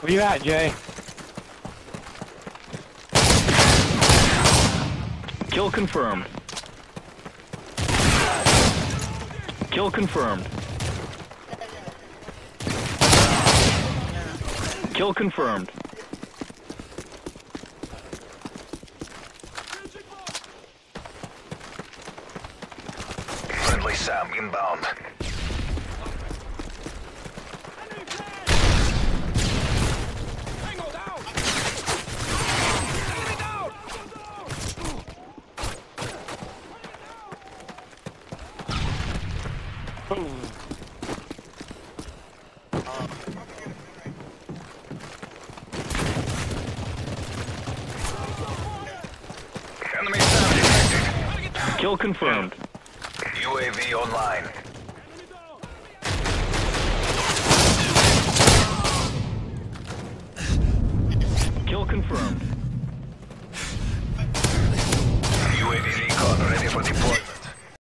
Where you at, Jay? Kill confirmed. Kill confirmed. Kill confirmed. Friendly Sam inbound. Enemy Sam detected. Kill confirmed. UAV online. Kill confirmed.